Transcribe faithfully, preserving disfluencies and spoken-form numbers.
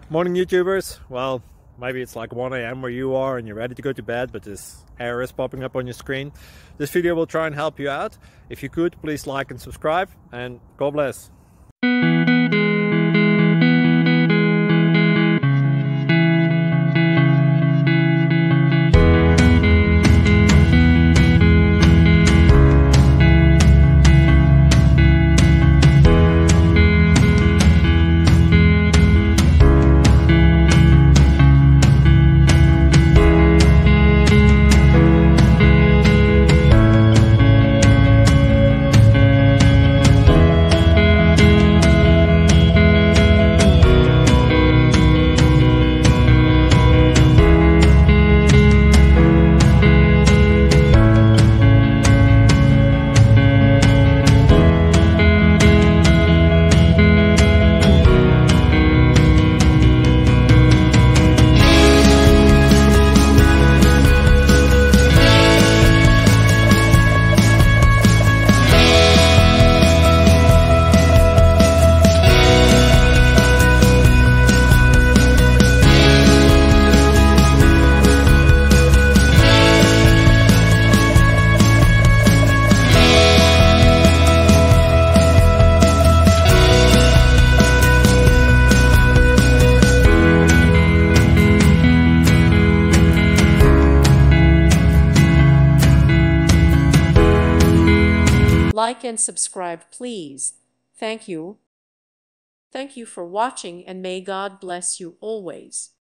Morning YouTubers. Well, maybe it's like one A M where you are and you're ready to go to bed, but this error is popping up on your screen. This video will try and help you out. If you could, please like and subscribe, and God bless. Like and subscribe, please. Thank you. Thank you for watching, and may God bless you always.